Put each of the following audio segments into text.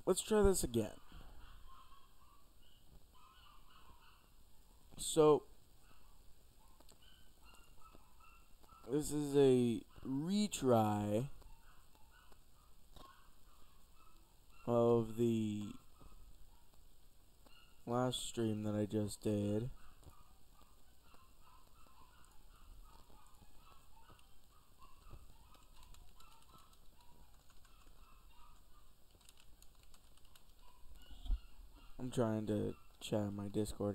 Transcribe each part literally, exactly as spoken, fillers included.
let's try this again. So, this is a retry of the last stream that I just did. I'm trying to chat on my Discord.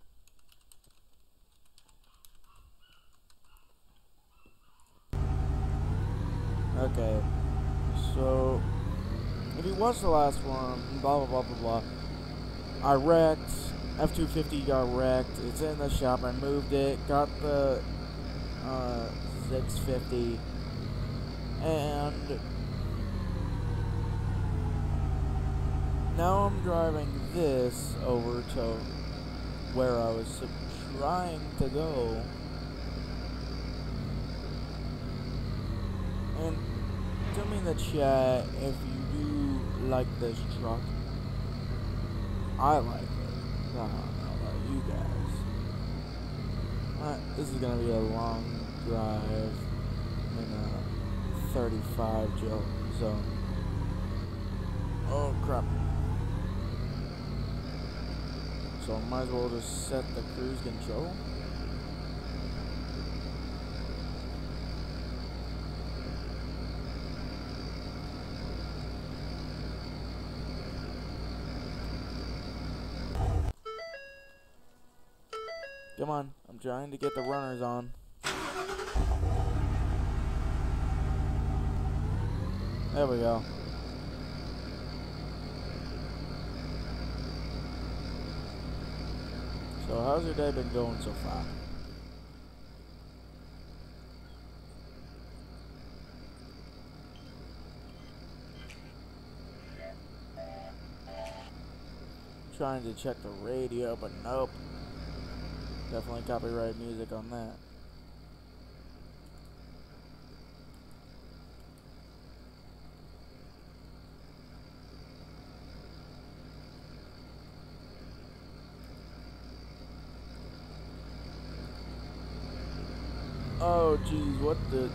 Okay, so if you watched the last one, blah blah blah blah blah. I wrecked. F two fifty got wrecked. It's in the shop. I moved it. Got the uh, six fifty, and now I'm driving this over to where I was trying to go. And tell me in the chat if you do like this truck. I like it. I don't know about you guys. Uh, this is gonna be a long drive in a thirty-five zone. Oh crap. So I might as well just set the cruise control. Come on, I'm trying to get the runners on. There we go. So how's your day been going so far? Trying to check the radio, but nope. Definitely copyright music on that. Oh geez, what the...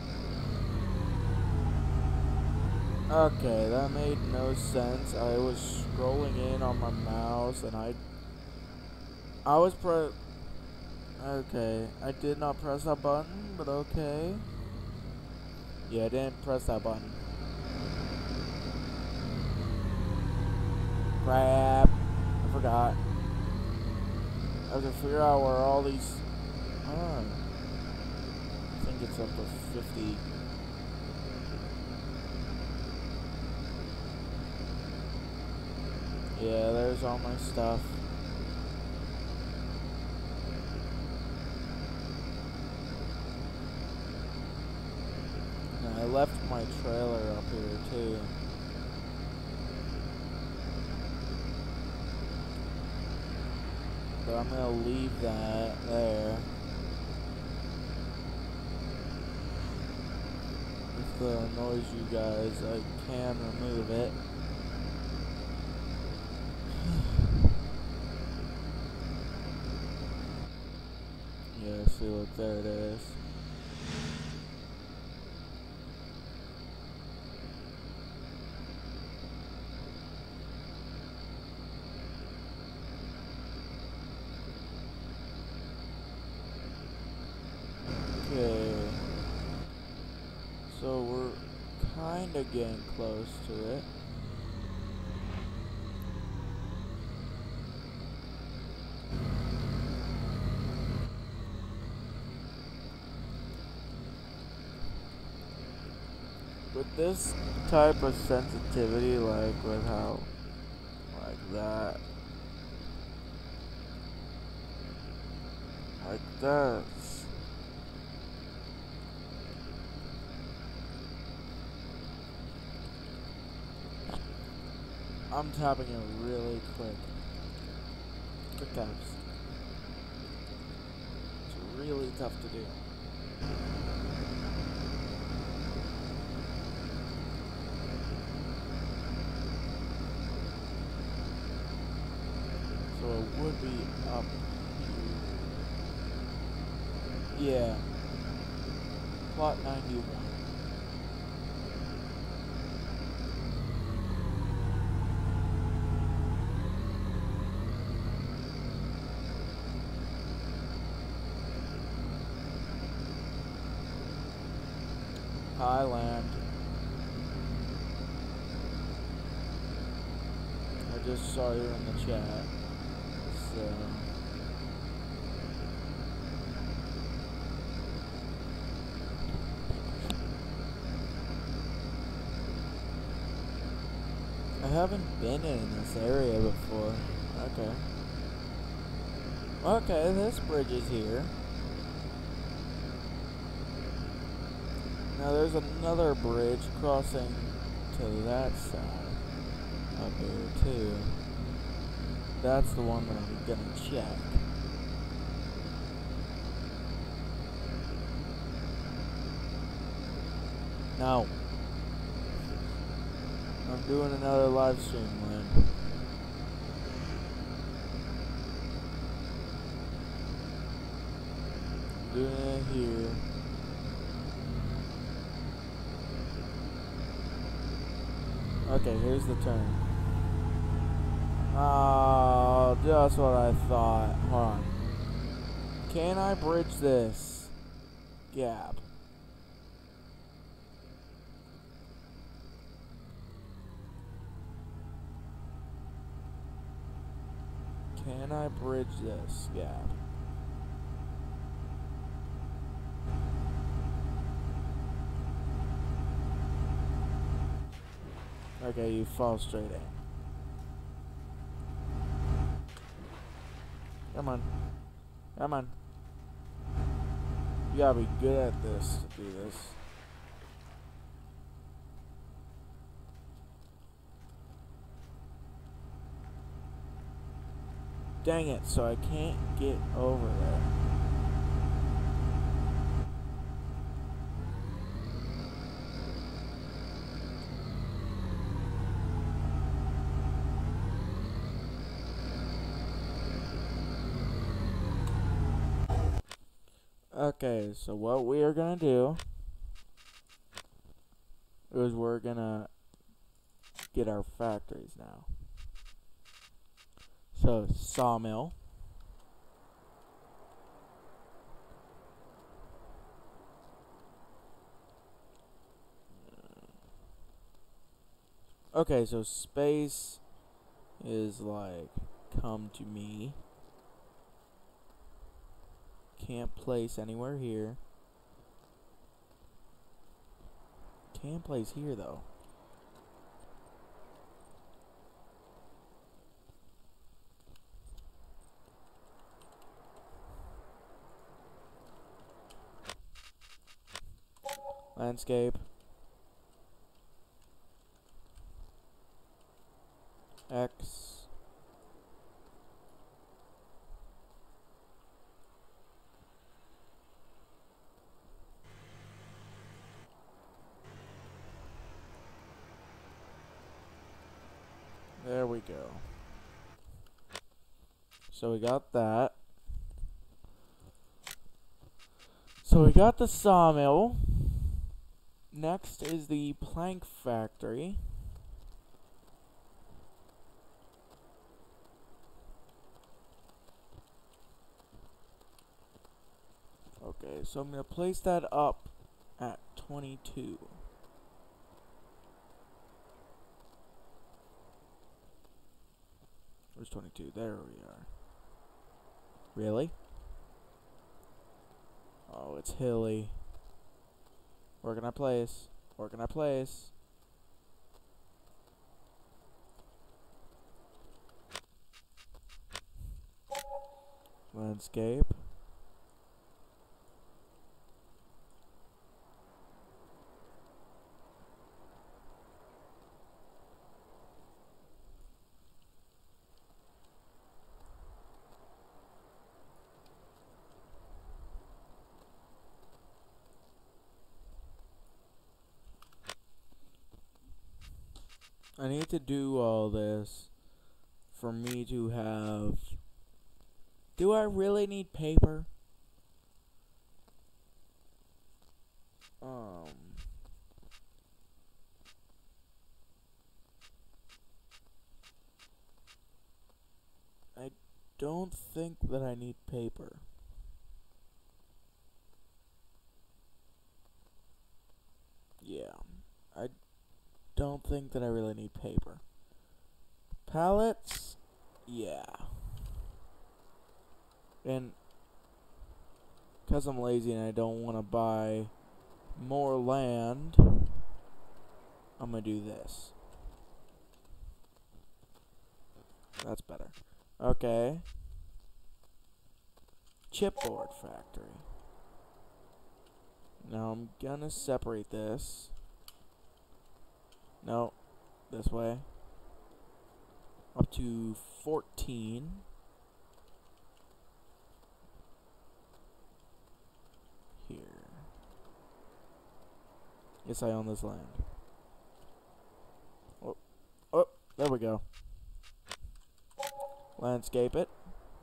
Okay, that made no sense. I was scrolling in on my mouse and I... I was pre... Okay, I did not press that button, but okay. Yeah, I didn't press that button. Crap. I forgot. I have to figure out where all these... Oh. I think it's up to fifty. Yeah, there's all my stuff. And I left my trailer up here too. But I'm gonna leave that there. If it annoys you guys, I can remove it. Yeah, see, look, there it is. Okay. So we're kinda getting close to it. With this type of sensitivity, like with how, like that, like that, I'm tapping it really quick, quick taps. It's really tough to do. it would be up here. Yeah. Plot ninety-one. Highland. I just saw you in the chat. So I haven't been in this area before. Okay. Okay, this bridge is here. Now there's another bridge crossing to that side up here too. That's the one that I'm gonna check. No. I'm doing another live stream, Lynn. I'm doing it here. Okay, here's the turn. Oh, just what I thought. Hold on. Can I bridge this gap? Can I bridge this gap? Okay, you fall straight in. Come on. Come on. You gotta be good at this to do this. Dang it, so I can't get over there. Okay, so what we are gonna do is we're gonna get our factories now. So, sawmill. Okay, so space is like, come to me. Can't place anywhere here. Can't place here though. Landscape. X. There we go. So we got that. So we got the sawmill. Next is the plank factory. Okay, so I'm going to place that up at twenty-two. Where's twenty-two? There we are. Really? Oh, it's hilly. Where can I place? Where can I place? Landscape. I need to do all this for me to have Do I really need paper? Um. I don't think that I need paper. Yeah. I don't think that I really need paper. Pallets? Yeah. And because I'm lazy and I don't want to buy more land, I'm going to do this. That's better. Okay. Chipboard factory. Now I'm going to separate this. No, this way. Up to fourteen. Here. Yes, I own this land. Oh, oh, there we go. Landscape it.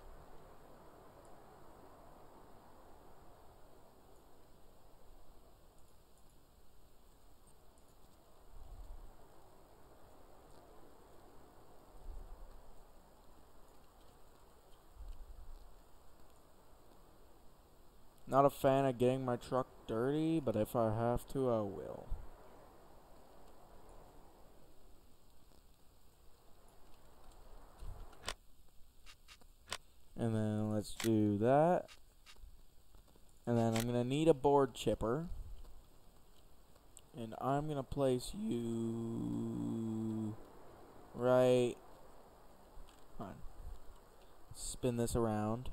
Not a fan of getting my truck dirty, but if I have to, I will. And then let's do that. And then I'm going to need a board chipper. And I'm going to place you right on. Spin this around.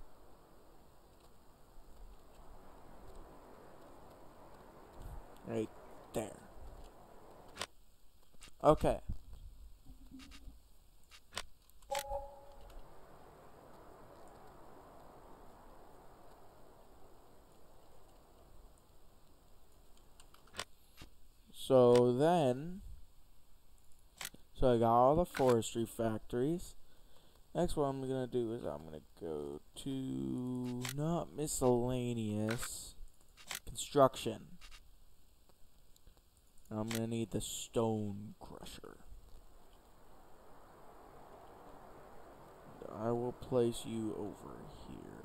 Right there. Okay. So then, so I got all the forestry factories. Next, what I'm gonna do is I'm gonna go to not miscellaneous construction. And I'm gonna need the stone crusher. I will place you over here.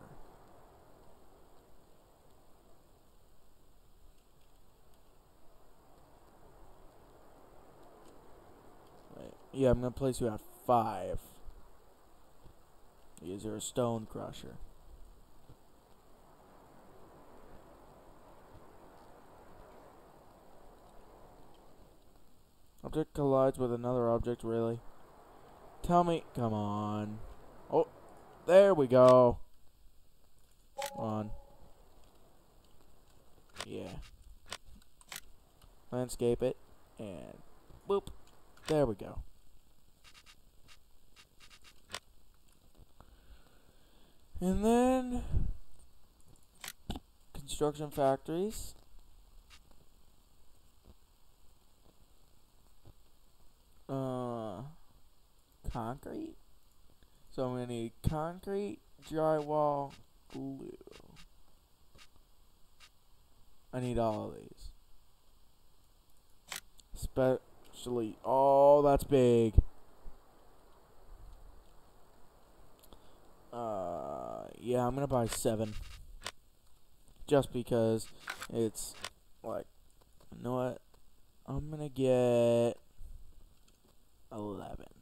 Wait, yeah, I'm gonna place you at five. Is there a stone crusher? Object collides with another object, really? Tell me, come on. Oh, there we go. Come on. Yeah. Landscape it, and boop. There we go. And then construction factories. Uh, concrete. So I'm gonna need concrete, drywall, glue. I need all of these. Especially, oh, that's big. Uh, yeah, I'm gonna buy seven. Just because it's like, you know what? I'm gonna get eleven.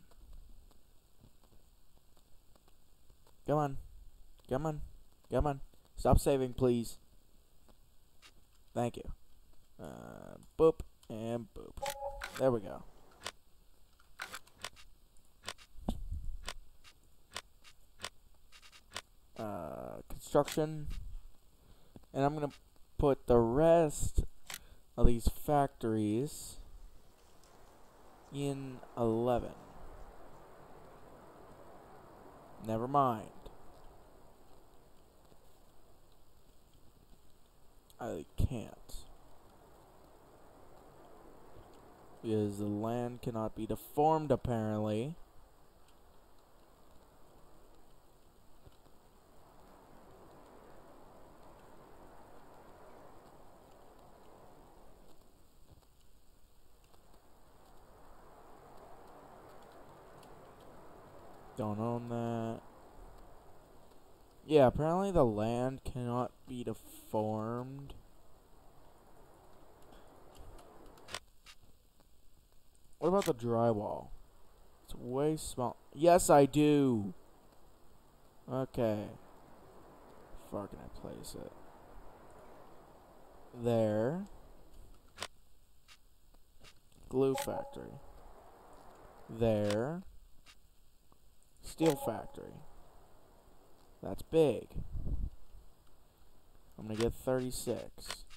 Come on. Come on. Come on. Stop saving, please. Thank you. Uh, boop and boop. There we go. Uh, construction. And I'm going to put the rest of these factories in eleven. Never mind. I can't. Because the land cannot be deformed, apparently. Don't own that. Yeah, apparently the land cannot be deformed. What about the drywall? It's way small. Yes, I do. Okay. How far can I place it? There. Glue factory. There. Steel factory. That's big. I'm gonna get thirty-six.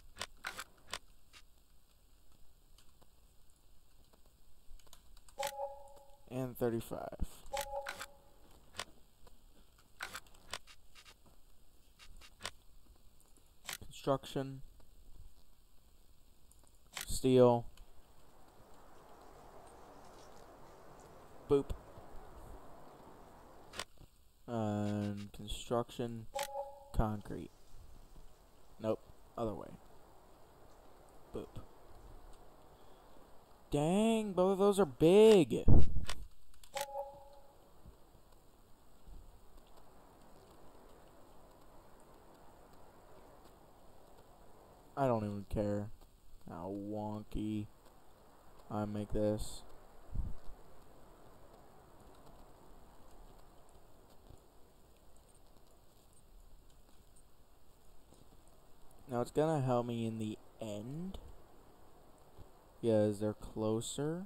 And thirty-five. Construction. Steel. Boop. And construction. Concrete. Nope. Other way. Boop. Dang, both of those are big. I don't even care how wonky I make this. Now it's gonna help me in the end. Yeah, as they're closer.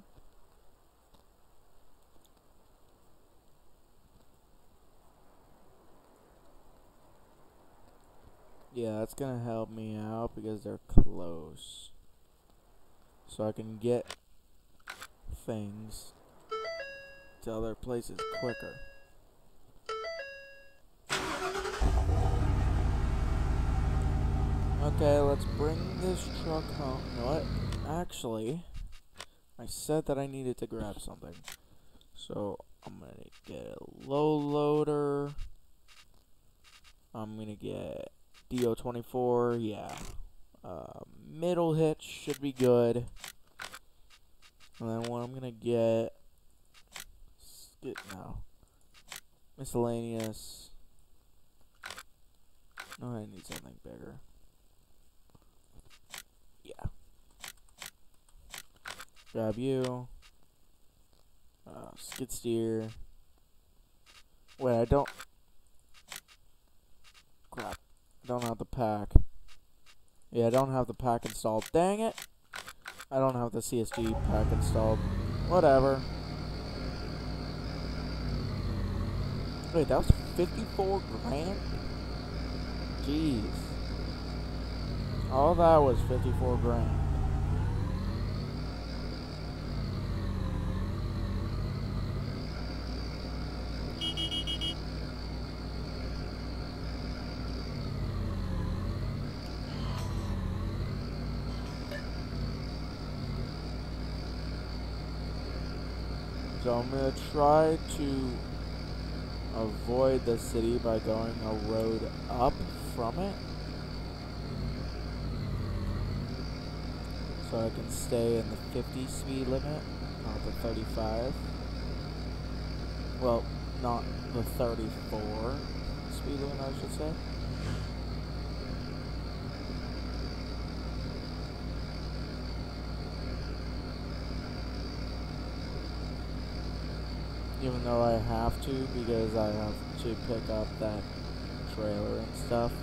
Yeah, that's gonna help me out because they're close. So I can get things to other places quicker. Okay, let's bring this truck home. You know what? Actually, I said that I needed to grab something. So I'm gonna get a low loader. I'm gonna get D O twenty-four, yeah. Uh, middle hitch should be good. And then what I'm gonna get, get now, miscellaneous. No, I need something bigger. Yeah. Grab you. Uh, skid steer. Wait, I don't. Crap. I don't have the pack. Yeah, I don't have the pack installed. Dang it! I don't have the C S G pack installed. Whatever. Wait, that was fifty-four grand? Jeez. All that was fifty-four grand. So I'm going to try to avoid the city by going a road up from it. So I can stay in the fifty speed limit, not the thirty-five. Well, not the thirty-four speed limit, I should say. Even though I have to, because I have to pick up that trailer and stuff.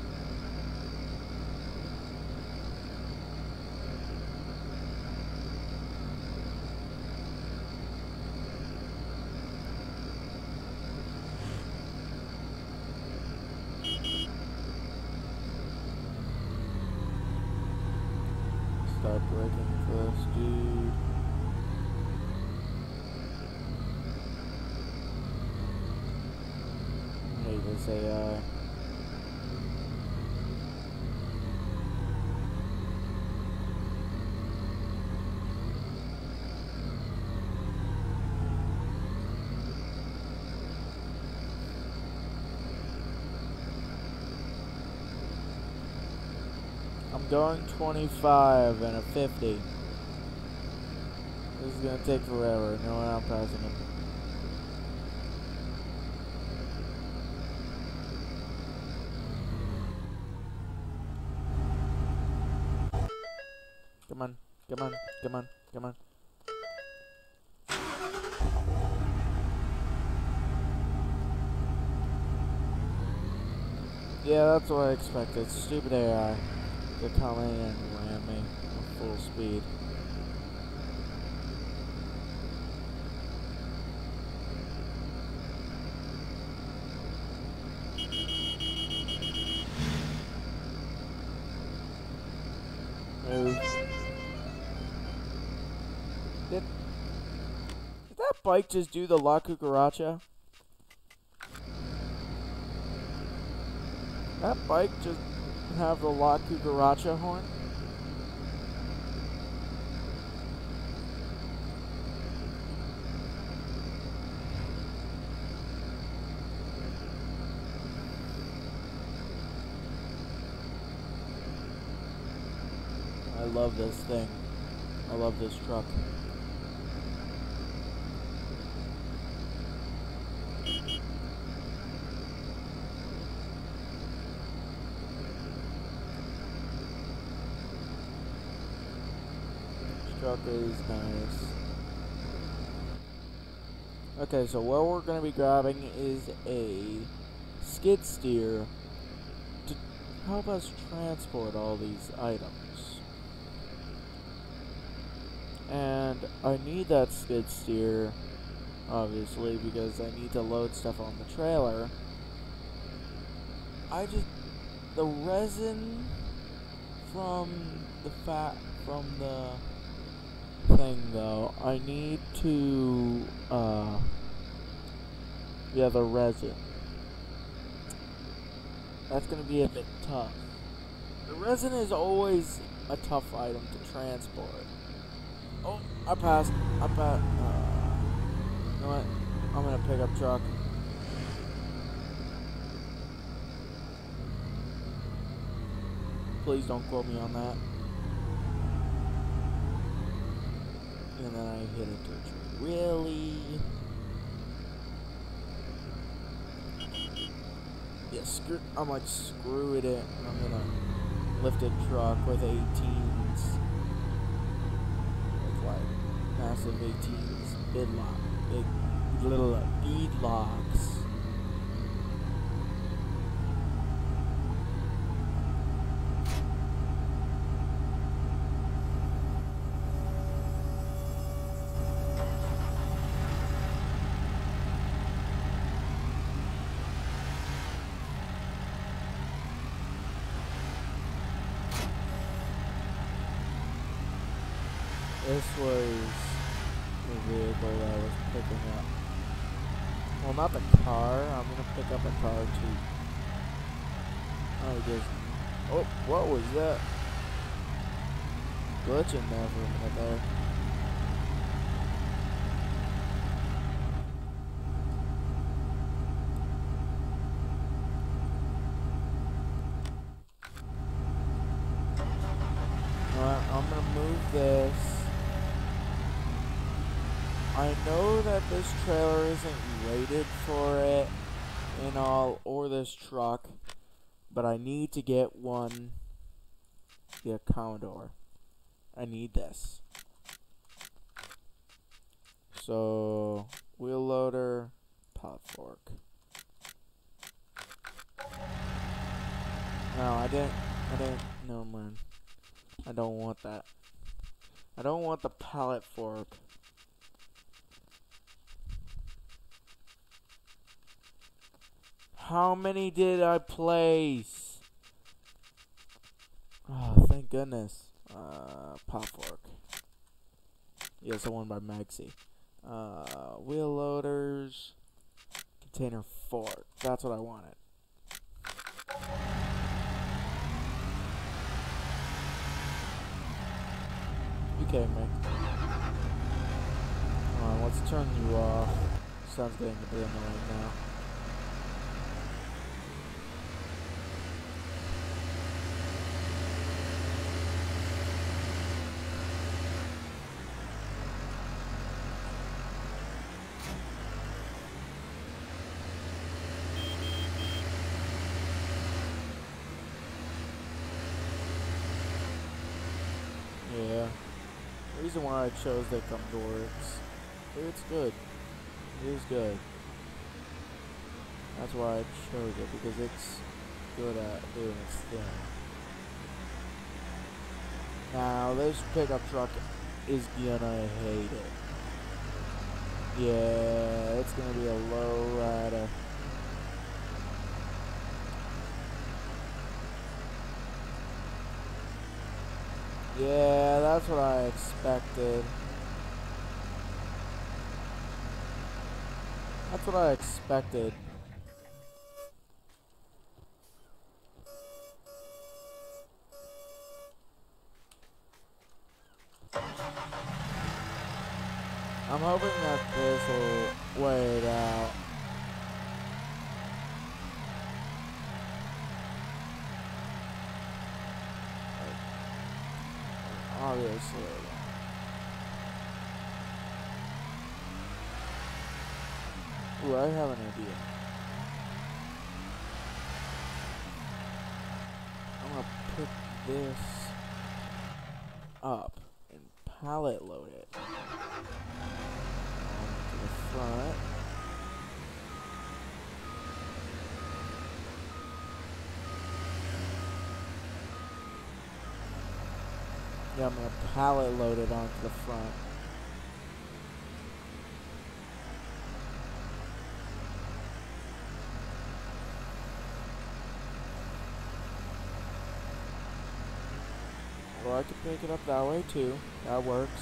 Start braking for this dude. I hate this A I. I'm going twenty-five and a fifty. This is gonna take forever. No way I'm passing him. Come on, come on, come on, come on. Yeah, that's what I expected. Stupid A I. They're coming and ram me at full speed. Move. Did, did that bike just do the La Cucaracha? That bike just have the La Cucaracha horn? I love this thing. I love this truck. Truck is nice. Okay, so what we're going to be grabbing is a skid steer to help us transport all these items. And I need that skid steer, obviously, because I need to load stuff on the trailer. I just... the resin from the fat... from the... thing though, I need to uh yeah, the resin. That's gonna be a bit tough. The resin is always a tough item to transport. Oh, I passed. I passed. Uh, you know what? I'm gonna pick up truck. Please don't quote me on that. And then I hit it to a tree. Really? Yeah, screw. I'm like, screw it in. I'm gonna lift a truck with eighteens. With like massive eighteens. Bid lock. Big little uh, bead locks. This was the vehicle that I was picking up. Well, not the car. I'm gonna pick up a car too. I just... oh, what was that? Glitching there for a minute there. Alright, I'm gonna move this. I know that this trailer isn't rated for it in all, or this truck, but I need to get one. Yeah, Commodore. I need this. So, wheel loader, pallet fork. No, I didn't, I didn't, no man. I don't want that. I don't want the pallet fork. How many did I place? Oh, thank goodness. Uh, pop fork. Yes, the one by Maxi. Uh, wheel loaders. Container fork. That's what I wanted. You kidding me? Alright, let's turn you off. Sounds getting a bit annoying now. Yeah. reason why I chose the Condor. It's, it's good. It is good. That's why I chose it, because it's good at doing its thing. Now, this pickup truck is gonna hate it. Yeah, it's gonna be a low rider. Yeah, that's what I expected. That's what I expected. I'm hoping that this will wait out. Obviously. Ooh, I have an idea. I'm gonna pick this up and pallet load it onto the front. Yeah, I'm gonna pallet load it onto the front. Or I could pick it up that way too. That works.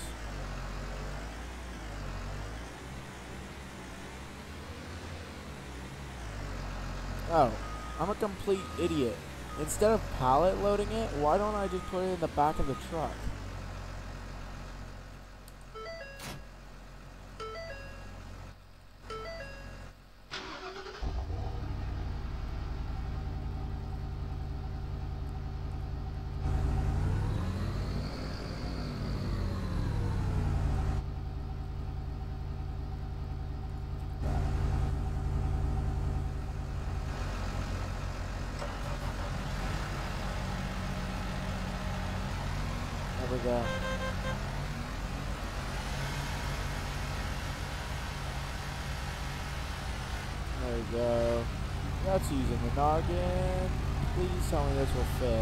Oh, I'm a complete idiot. Instead of pallet loading it, why don't I just put it in the back of the truck? There we go. There we go. That's using the noggin. Please tell me this will fit.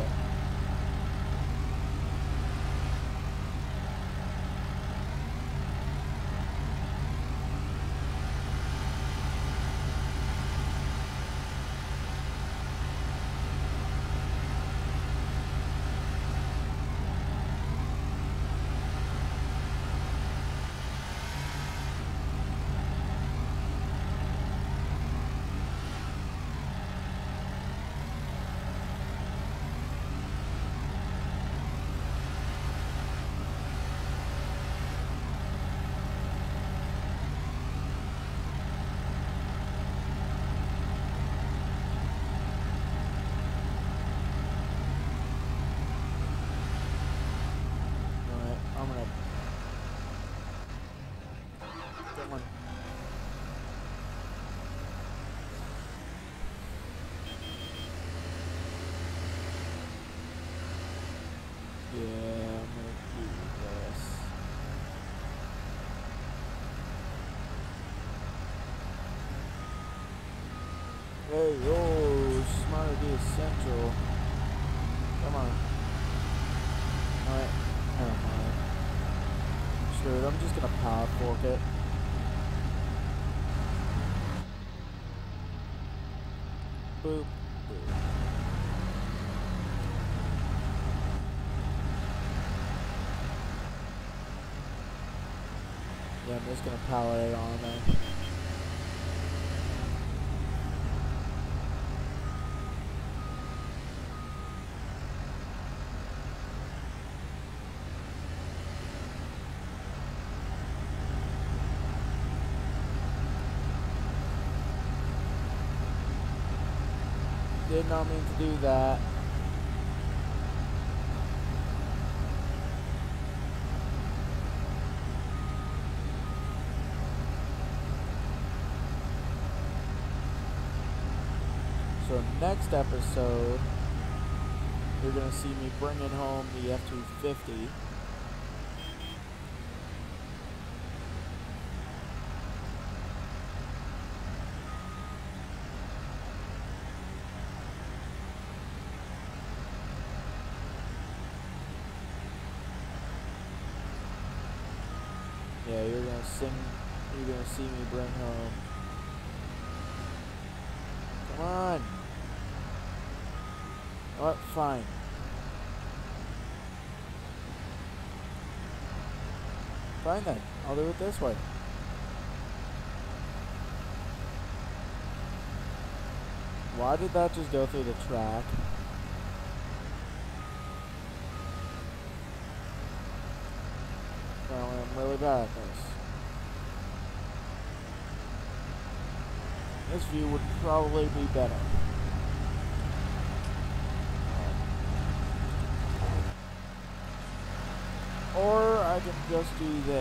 Yeah, I'm gonna do this. Hey, oh, smart idea essential. Come on. Alright, never mind. Screw it, I'm just gonna power fork it. Boop, boop. Yeah, I'm just gonna pallet it on there. Did not mean to do that. So next episode, you're gonna see me bringing home the F two fifty Yeah, you're gonna sing. You're gonna see me bring home. Come on. Oh, fine. Fine then. I'll do it this way. Why did that just go through the track? Apparently I'm really bad at this. This view would probably be better. Or I can just do this.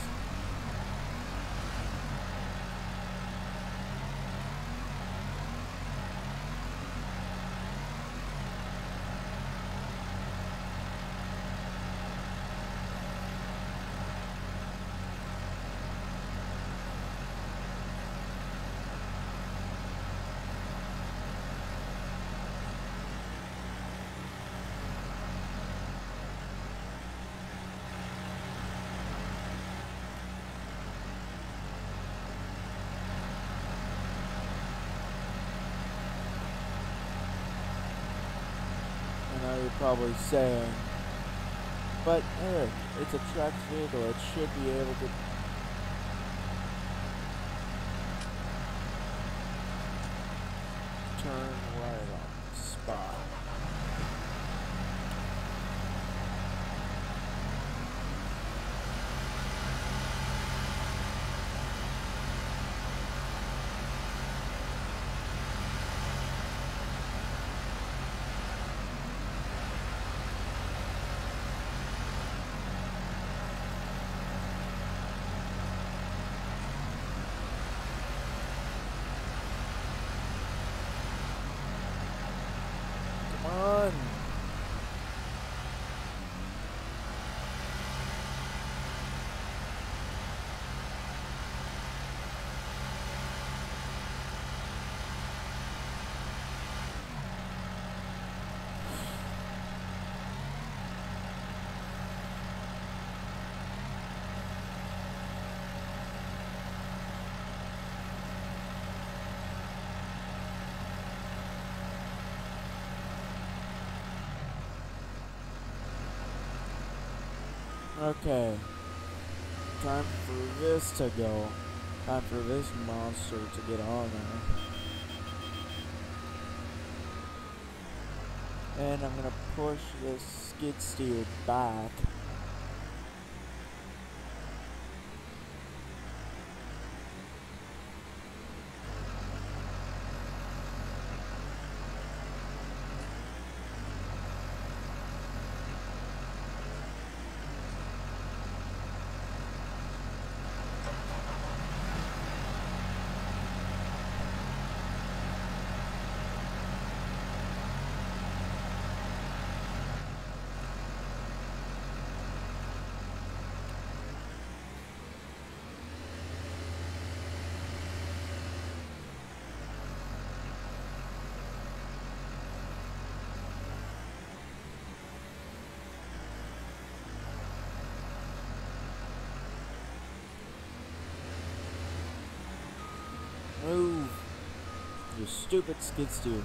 I know you're probably saying, but Eric, it's a tracked vehicle, it should be able to... turn right on the spot. Come on! Okay. Time for this to go. Time for this monster to get on there. And I'm gonna push this skid steer back. Move, you stupid skid steer.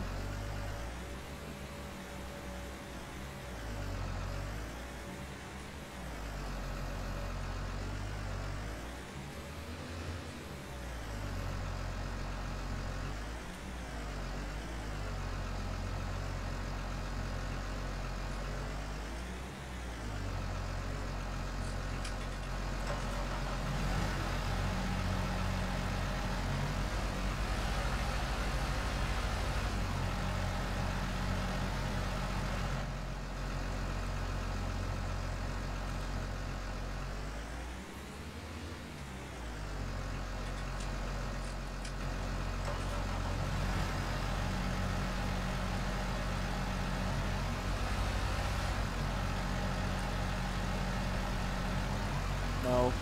No.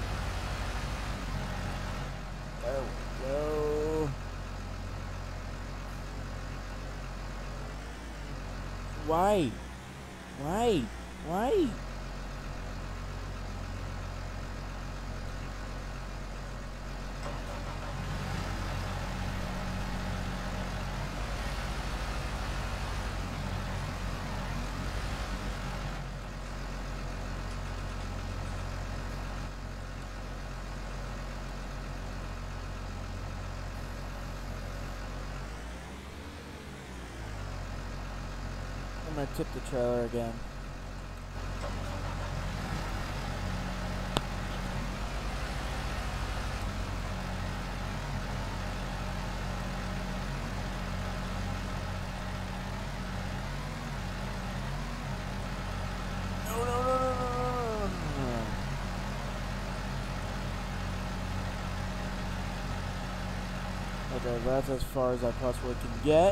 There we go. Why? Why? Why? gonna tip the trailer again. No, no, no, no, no, no, no, no. Okay, that's as far as I possibly can get.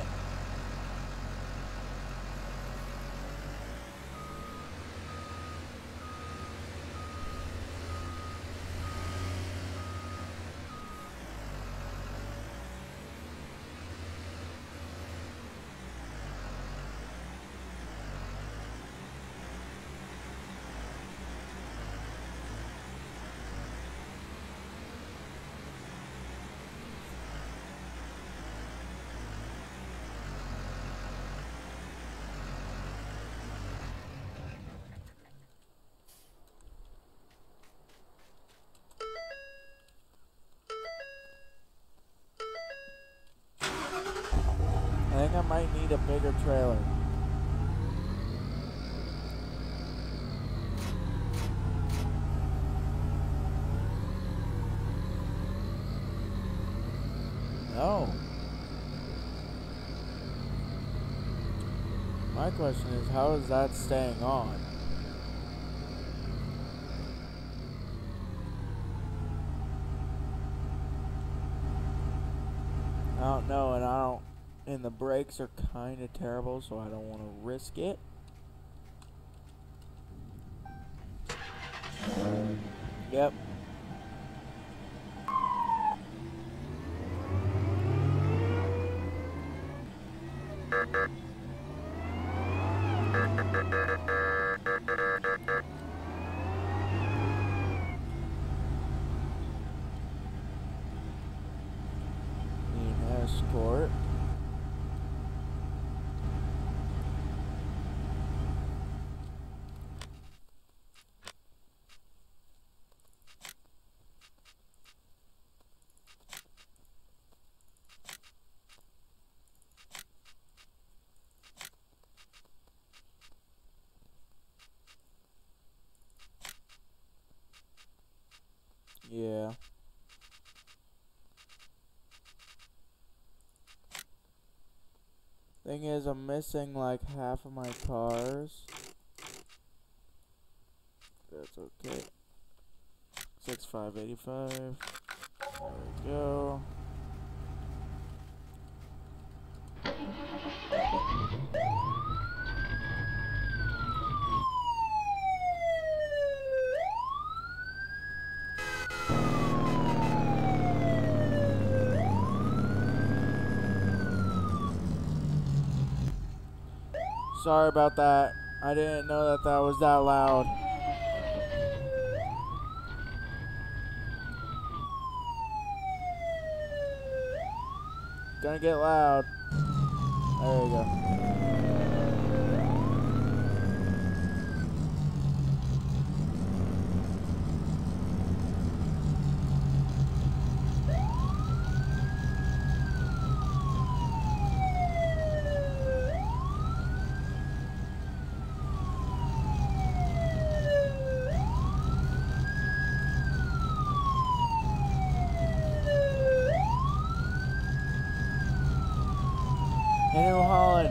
I think I might need a bigger trailer. No. My question is, how is that staying on? I don't know, and I don't, and the brakes are kind of terrible, so I don't want to risk it. Yep. Need an escort. Yeah. Thing is, I'm missing like half of my cars. That's okay. six five eighty-five. There we go. Sorry about that. I didn't know that that was that loud. Gonna get loud. There you go. Hey, New Holland.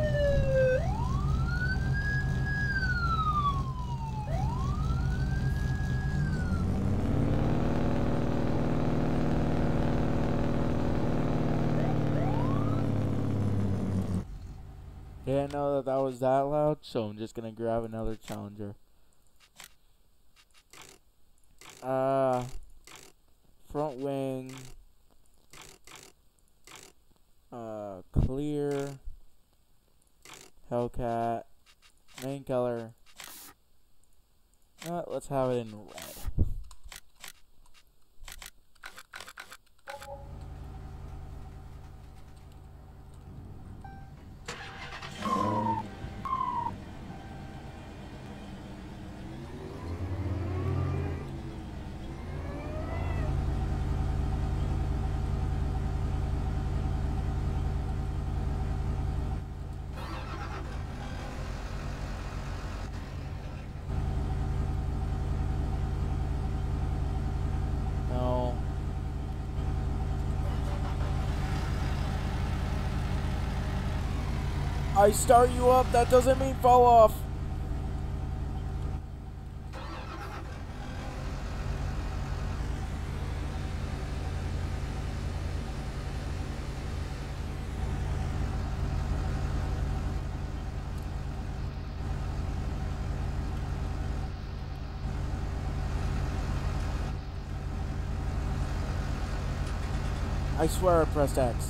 Didn't know that that was that loud, so I'm just gonna grab another Challenger. Uh, front wing. Uh, clear. Hellcat. Main color. Uh, let's have it in red. I start you up, that doesn't mean fall off. I swear I pressed X.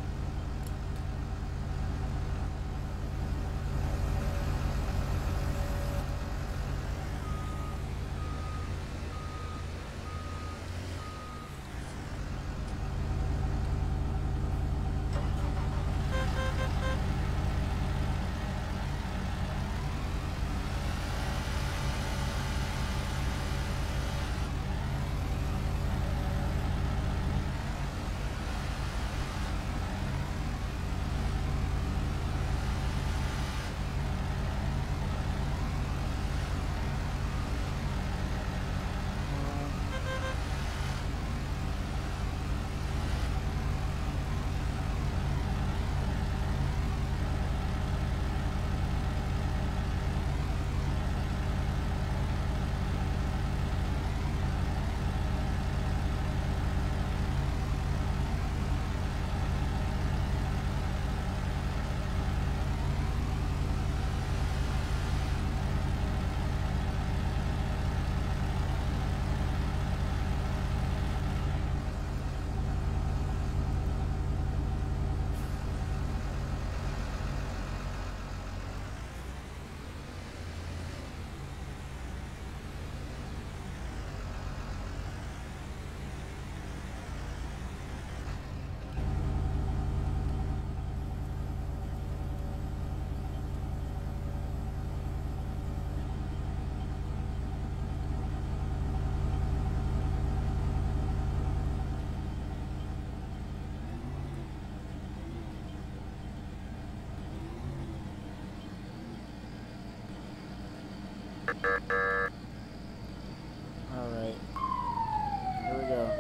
Alright. Here we go.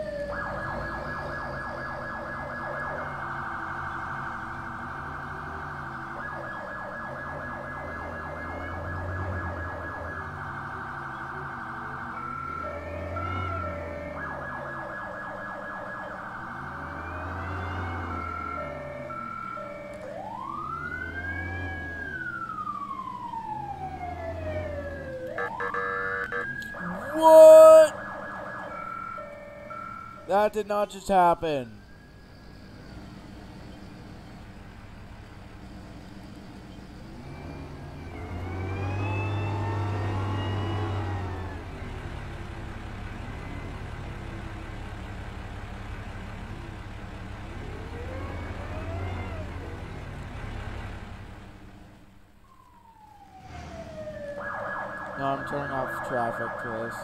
What? That did not just happen. No, I'm turning off traffic for this.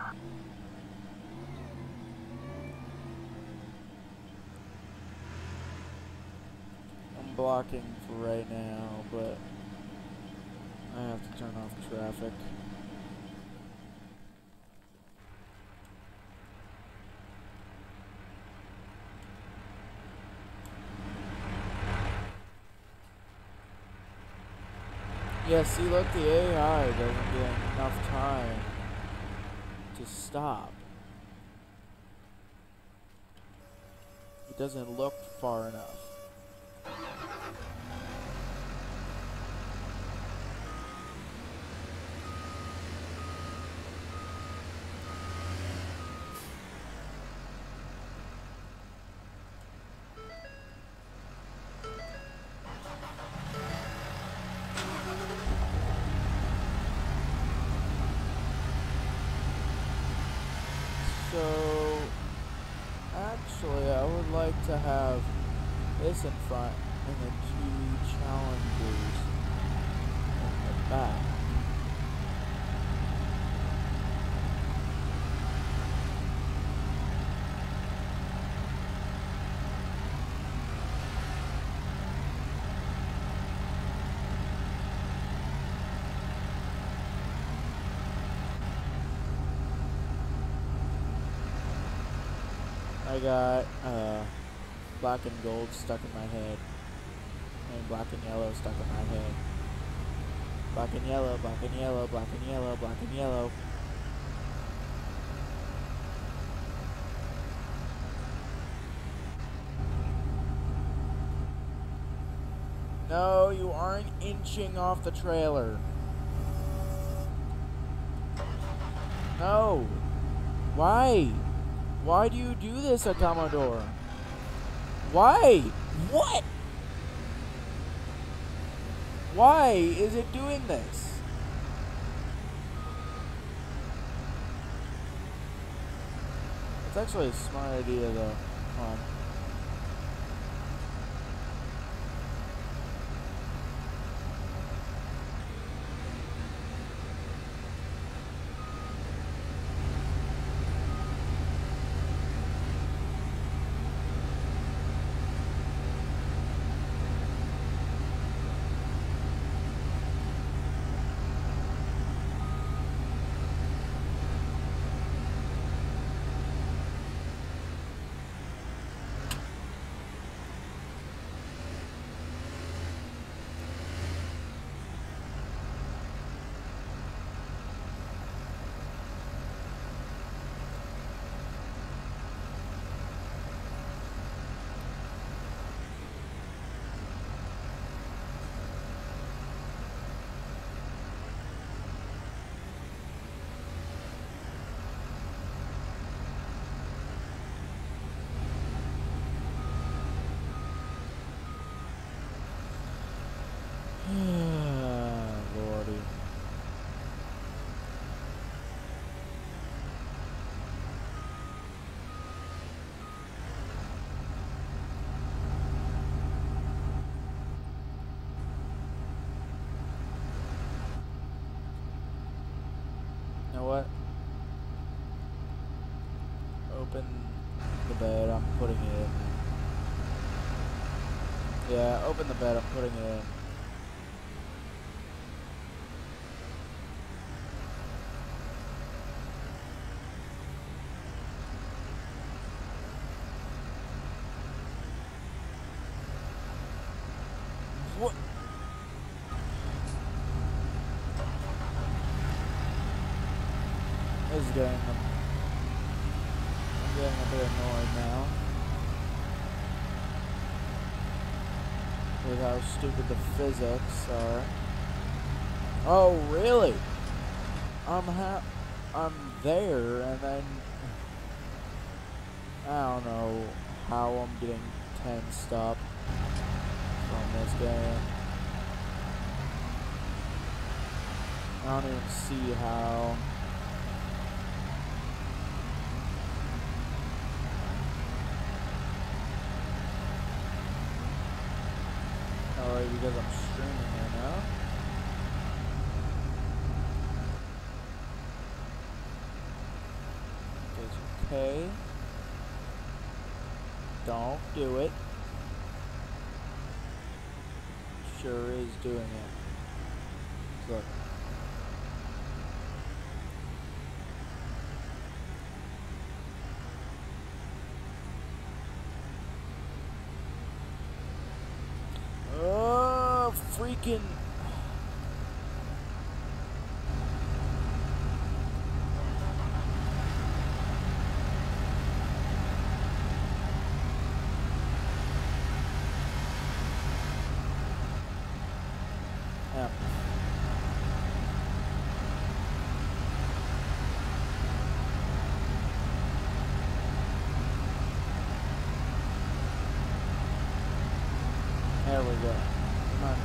I'm blocking for right now, but I have to turn off traffic. Yeah, see, look, the A I doesn't get enough time to stop. It doesn't look far enough. So, actually, I would like to have this in front and the two challengers in the back. I got uh, black and gold stuck in my head. And black and yellow stuck in my head. Black and yellow, black and yellow, black and yellow, black and yellow. No, you aren't inching off the trailer. No. Why? Why do you do this, a Commodore? Why? What? Why is it doing this? It's actually a smart idea, though. Hold on. Lordy. You know what? Open the bed, I'm putting it in. Yeah, open the bed, I'm putting it in. What? This is getting, I'm getting a bit annoyed now with how stupid the physics are. Oh, really? I'm ha I'm there, and then I don't know how I'm getting tensed up from this game. I don't even see how. Oh, because I'm streaming right now. It's okay. Don't do it. Sure is doing it. Look. Oh, freaking. Yeah. There we go. Come on.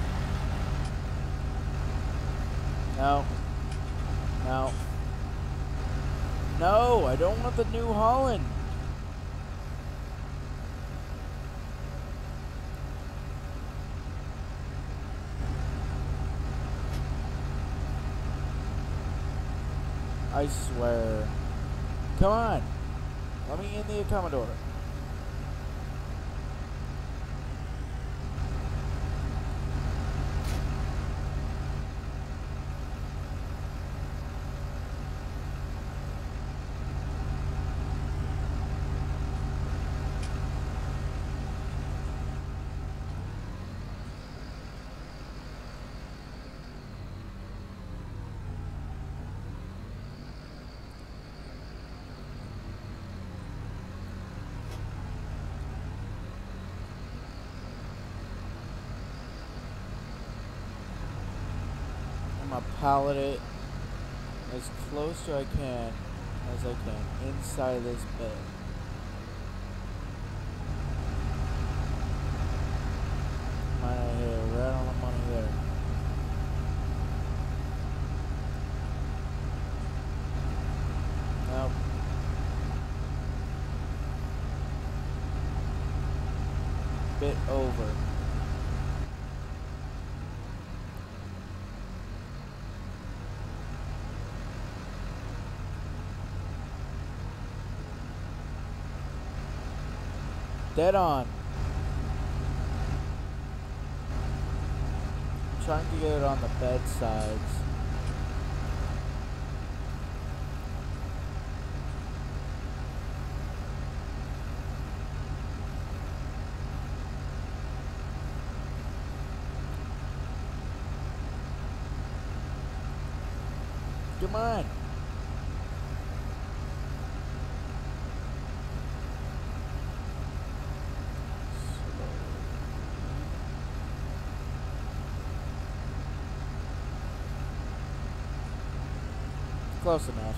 No. No. No, I don't want the New Holland. I swear. Come on. Let me in the Commodore. want to pallet it as close to I can as I can inside this bed. Might I hit it right on the money there. Nope. Bit over. Dead on. I'm trying to get it on the bed sides. Come on. Close enough.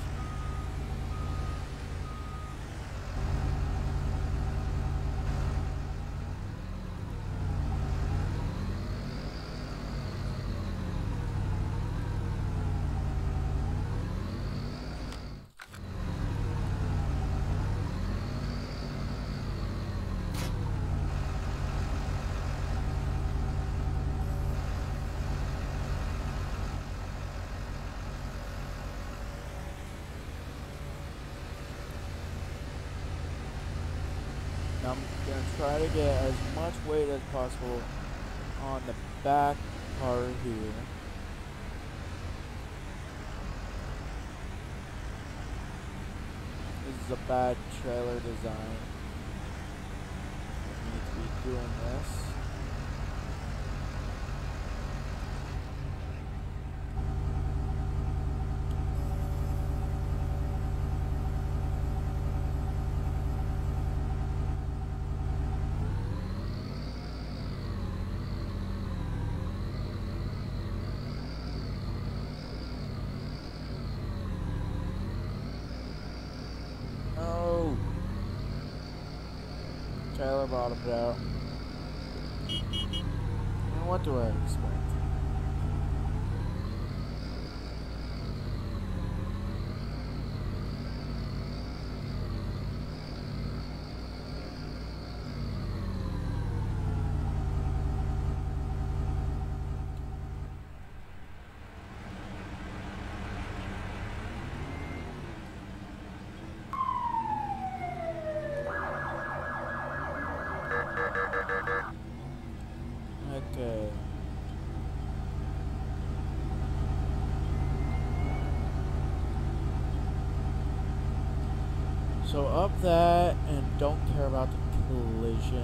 I'm going to try to get as much weight as possible on the back part here. This is a bad trailer design. I need to be doing this. Trailer bottomed out. And what do I expect? Okay. So up that and don't care about the collision.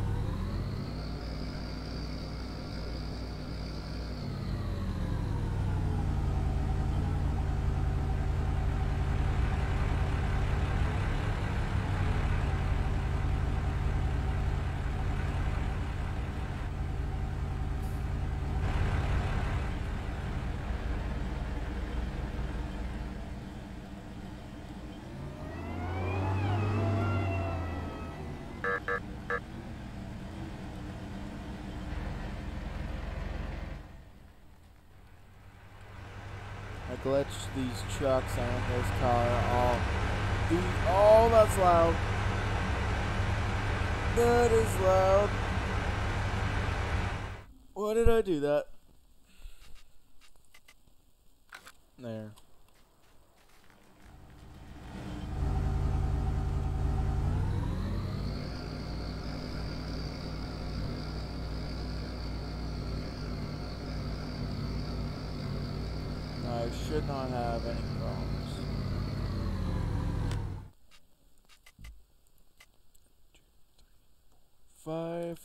I glitched these trucks and this car all. The, oh, that's loud. That is loud. Why did I do that? There. I should not have any problems. Five.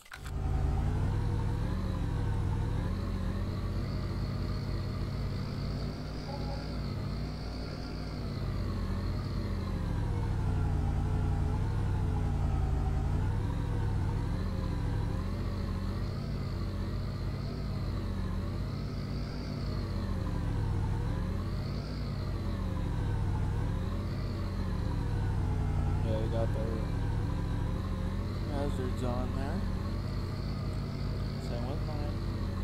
mind.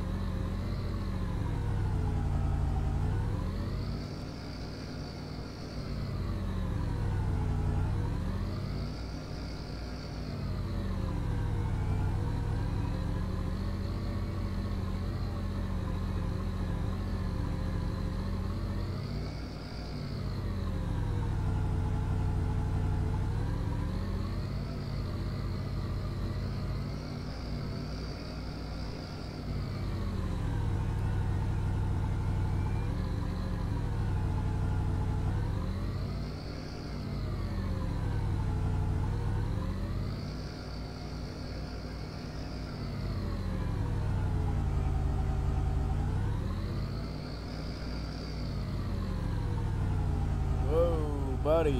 Whoa, buddy.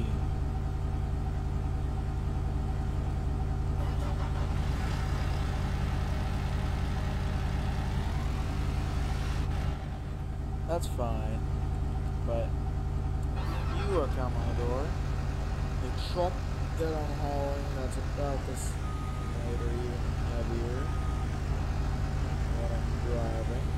That's fine, but you are Commodore. The truck that I'm hauling that's about this weight or even heavier than what I'm driving.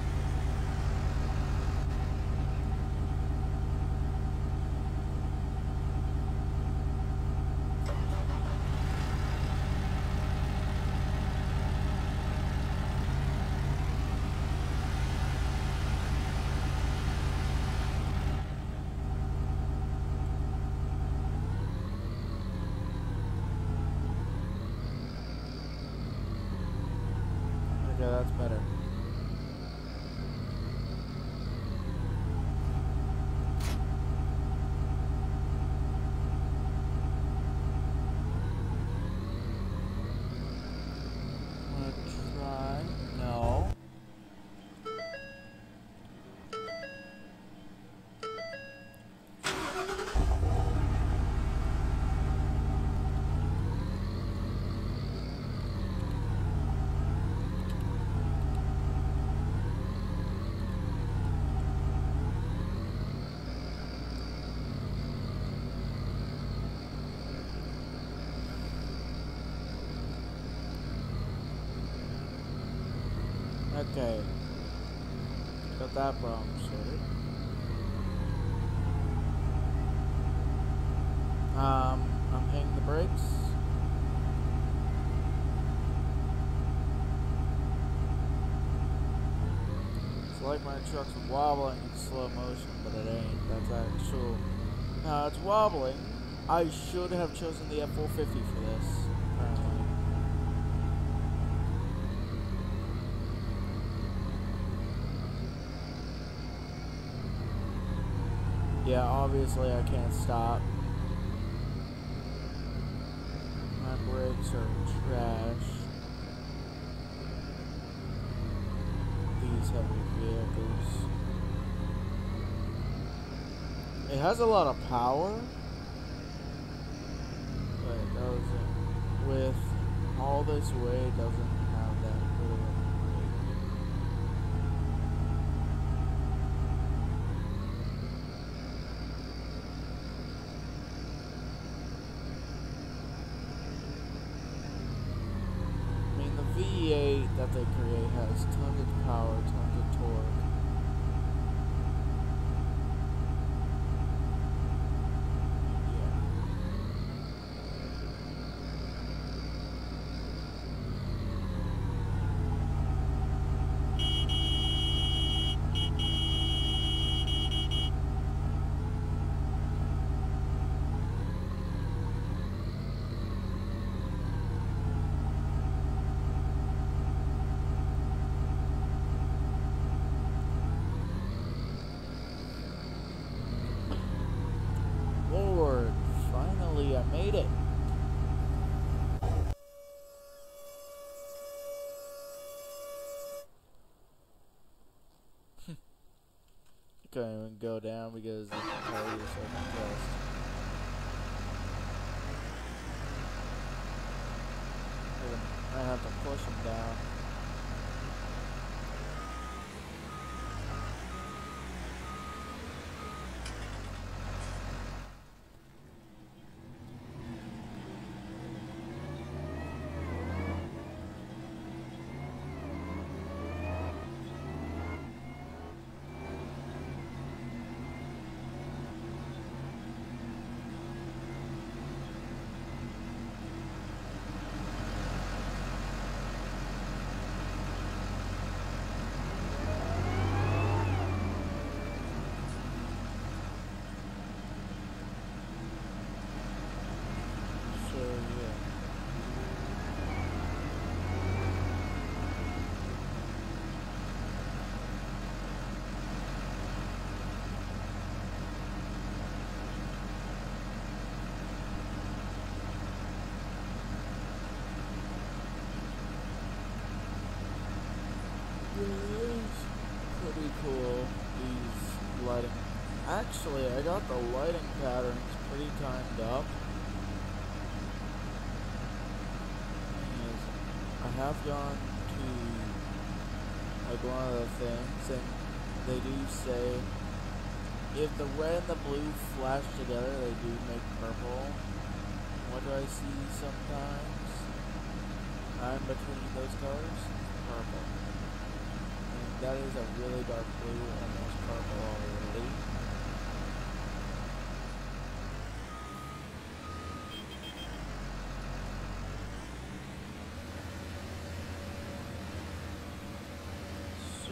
Okay, that's better. I'm gonna try. No. Okay. Got that problem sorted. Um, I'm hitting the brakes. It's like my truck's wobbling in slow motion, but it ain't. That's actual. No, it's wobbling. I should have chosen the F four fifty for this, apparently. Yeah, obviously I can't stop. My brakes are trash. These heavy vehicles. It has a lot of power, but it doesn't. With all this weight, it doesn't have that good of a brake. I mean, the V eight that they create has tons of power, tons of torque. Lord, finally I made it. Can't even go down because the tires are so compressed. I have to push them down. cool, these lighting. Actually, I got the lighting patterns pretty timed up. I have gone to, like, one of the things, and they do say if the red and the blue flash together, they do make purple. What do I see sometimes? I'm between those colors, purple. And that is a really dark blue, almost purple already. So,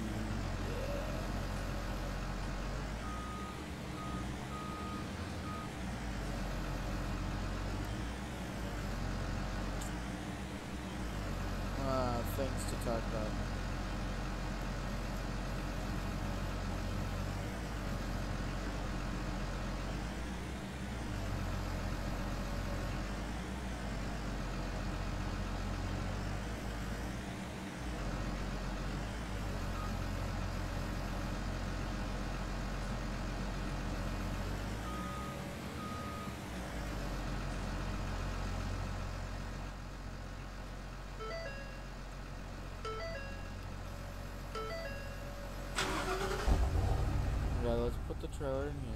uh, things to talk about. Yeah, let's put the trailer in here.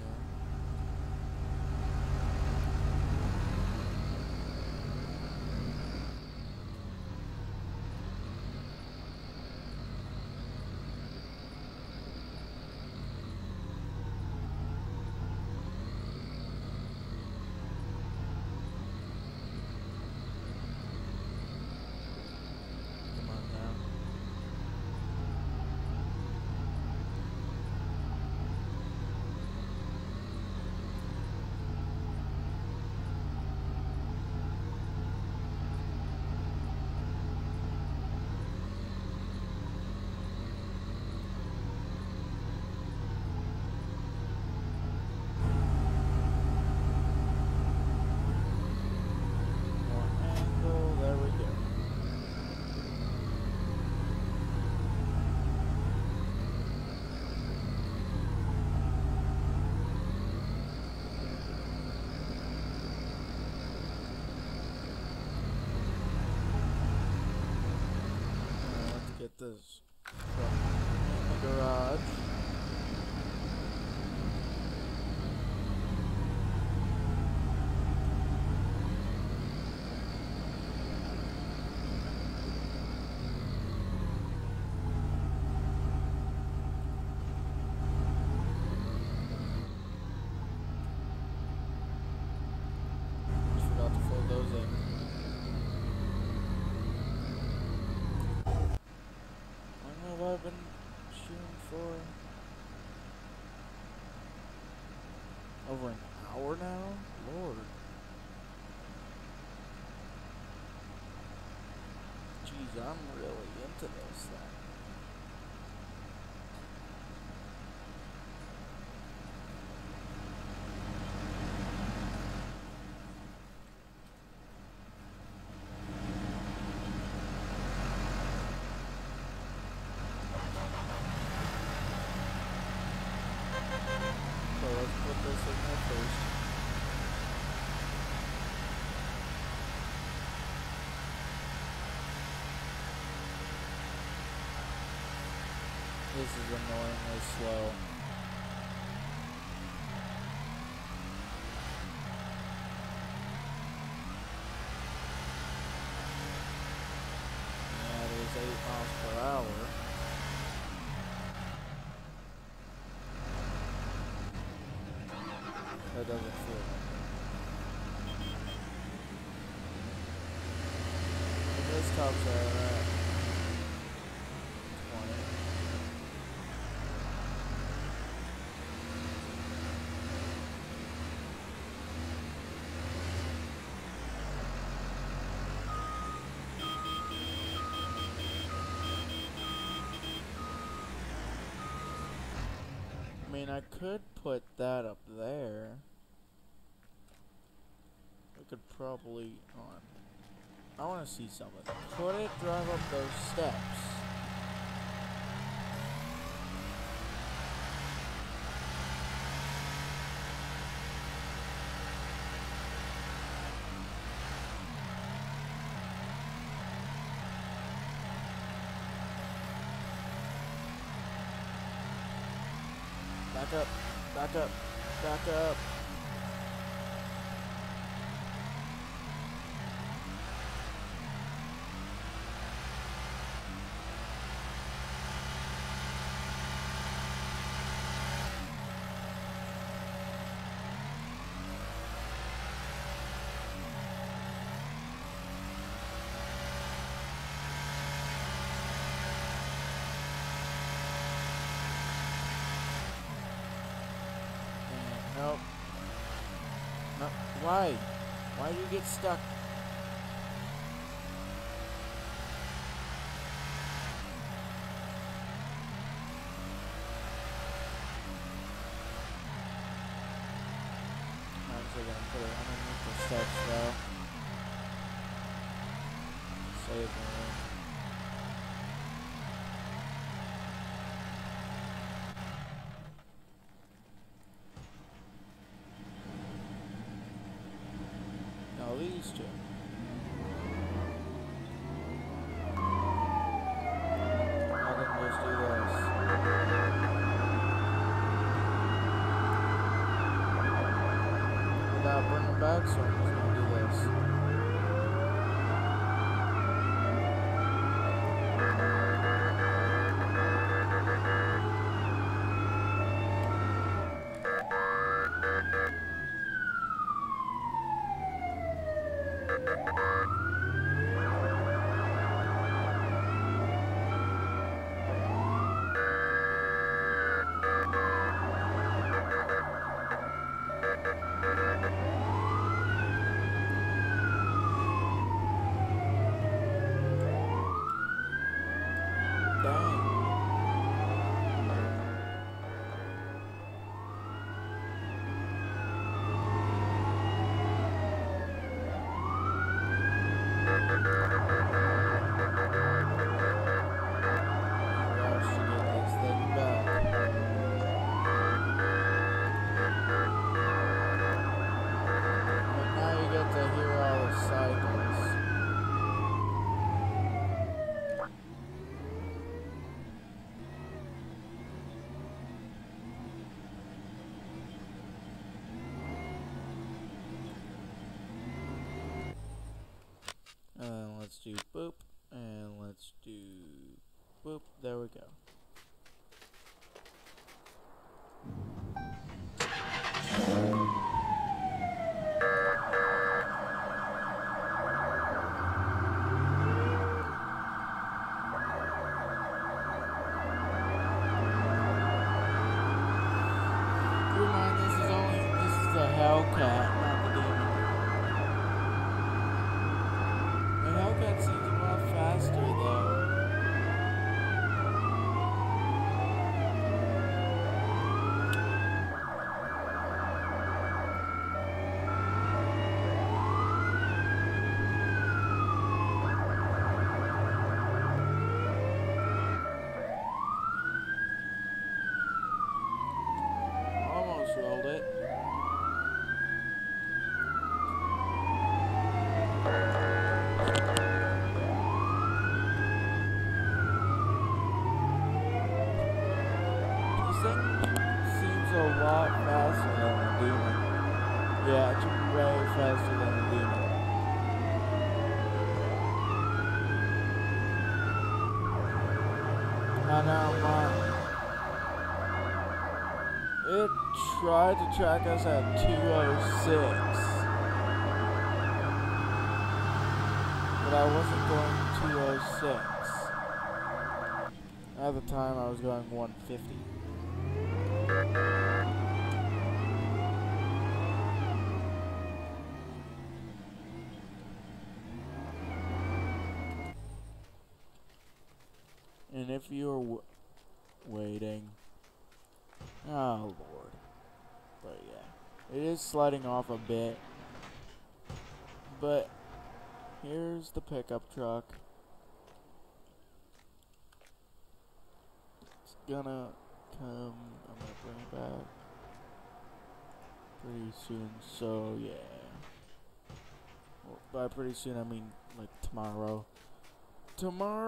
Come on now. More angle, there we go. Alright, let's get this truck in the garage. Just forgot to fold those in. I don't know what I've been shooting for. Over an hour now? Lord. Jeez, I'm really into this thing. So let's put this in there first. This is annoyingly slow. Yeah, it is eight miles per hour. That doesn't feel right. And this tops out at twenty. I mean, I could put that up there. I could probably on. I want to see something. Could it drive up those steps? back up, back up, back up. Nope. No. Why? Why do you get stuck? I'm actually gonna put it underneath the steps though. Save the room. Now these two. I can just do this. Without bringing back, so I'm just gonna do this. Dang. Rush to get this thing back. But now you get to hear all the cycles. And let's do boop, and let's do boop. There we go. Keep in mind, this is only this is the Hellcat, not the demon. The Hellcat seems a lot faster though. Almost rolled it. This thing seems a lot faster than the demon. Yeah, it's way faster than the demon. I know, my it tried to track us at two oh six, but I wasn't going two oh six. At the time, I was going one fifty. And if you're w waiting, oh lord, but yeah, it is sliding off a bit, but here's the pickup truck. It's gonna come, I'm gonna bring it back pretty soon, so yeah, well, by pretty soon I mean like tomorrow.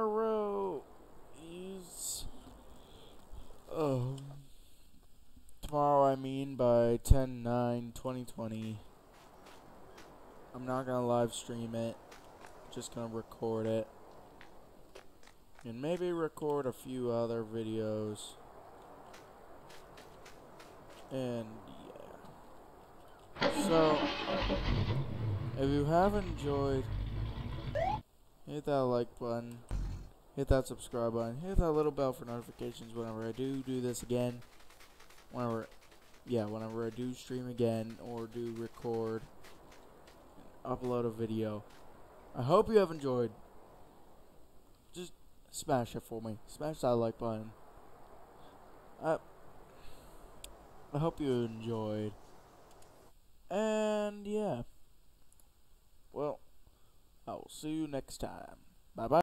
Tomorrow is, um, tomorrow, I mean by ten nine twenty twenty. I'm not gonna live stream it, just gonna record it. And maybe record a few other videos. And yeah. So, if you have enjoyed, hit that like button, hit that subscribe button, hit that little bell for notifications whenever I do do this again. Whenever, yeah, whenever I do stream again or do record, upload a video. I hope you have enjoyed. Just smash it for me. Smash that like button. I, I hope you enjoyed. And yeah. Well, I will see you next time. Bye bye.